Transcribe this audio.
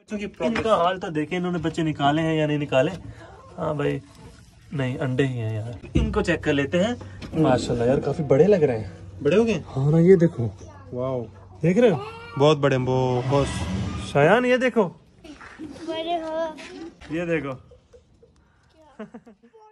इनका हाल तो देखे इन्होंने, बच्चे निकाले हैं या नहीं निकाले। हाँ भाई, नहीं अंडे ही हैं यार। इनको चेक कर लेते हैं। माशाल्लाह यार काफी बड़े लग रहे हैं। बड़े हो गए? हाँ ना, ये देखो, वाओ, देख रहे हो, बहुत बड़े, बहुत। शायान ये देखो, बड़े हो। ये देखो।